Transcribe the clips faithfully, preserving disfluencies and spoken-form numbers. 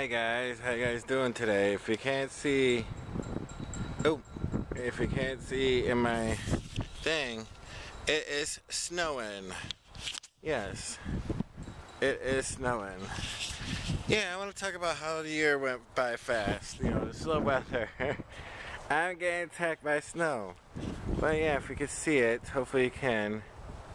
Hi guys, how you guys doing today? If you can't see, oh, if you can't see in my thing, it is snowing. Yes, it is snowing. Yeah, I want to talk about how the year went by fast. You know, the slow weather. I'm getting attacked by snow. But yeah, if you can see it, hopefully you can.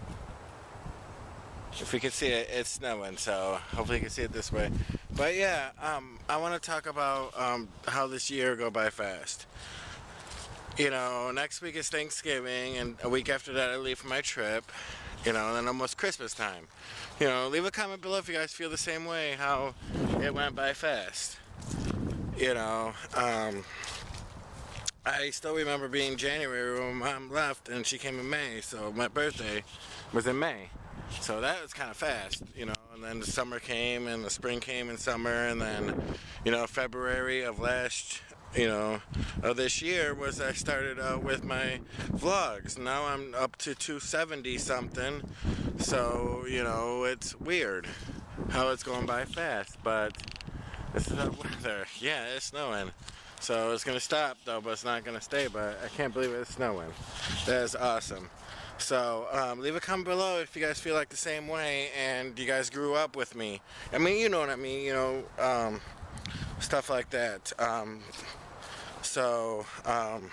If you can see it, it's snowing, so hopefully you can see it this way. But yeah, um, I want to talk about um, how this year go by fast. You know, next week is Thanksgiving, and a week after that I leave for my trip. You know, and then almost Christmas time. You know, leave a comment below if you guys feel the same way, how it went by fast. You know, um, I still remember being January when my mom left and she came in May, so my birthday was in May. So that was kind of fast, you know, and then the summer came and the spring came and summer, and then, you know, February of last, you know, of this year was I started out with my vlogs. Now I'm up to two seventy something, so, you know, it's weird how it's going by fast, but this is the weather. Yeah, it's snowing. So it's going to stop though, but it's not going to stay, but I can't believe it's snowing. That is awesome. So, um, leave a comment below if you guys feel like the same way and you guys grew up with me. I mean, you know what I mean, you know, um, stuff like that. Um, so, um,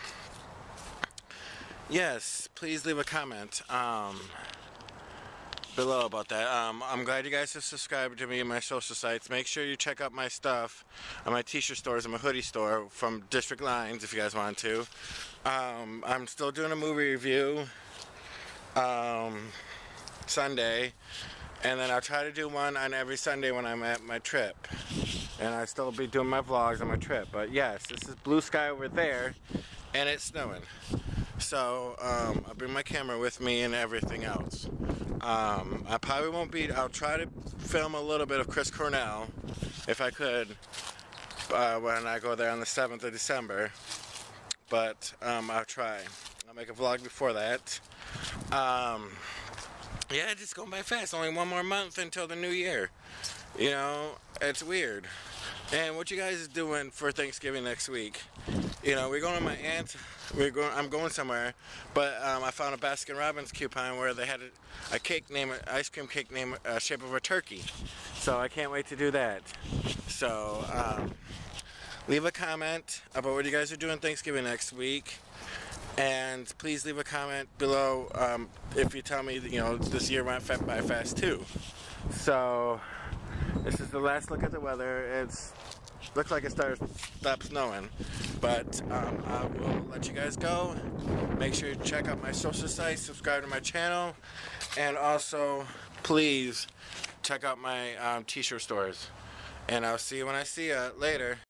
yes, please leave a comment um, below about that. Um, I'm glad you guys have subscribed to me and my social sites. Make sure you check out my stuff on my t-shirt stores and my hoodie store from District Lines if you guys want to. Um, I'm still doing a movie review. Um, Sunday, and then I'll try to do one on every Sunday when I'm at my trip, and I still be doing my vlogs on my trip. But yes, this is blue sky over there and it's snowing, so um, I'll bring my camera with me and everything else. um, I probably won't be, I'll try to film a little bit of Chris Cornell if I could uh, when I go there on the seventh of December, but um, I'll try. I'll make a vlog before that. Um, yeah, it's just going by fast. Only one more month until the new year. You know, it's weird. And what you guys doing for Thanksgiving next week? You know, we're going to my aunt's. We're going. I'm going somewhere, but um, I found a Baskin Robbins coupon where they had a, a cake name, ice cream cake name, uh, shape of a turkey. So I can't wait to do that. So um, leave a comment about what you guys are doing Thanksgiving next week. And please leave a comment below um, if you tell me, you know, this year went by fast too. So, this is the last look at the weather. It's looks like it started stop snowing, but um, I will let you guys go. Make sure you check out my social sites, subscribe to my channel, and also please check out my um, t-shirt stores. And I'll see you when I see you later.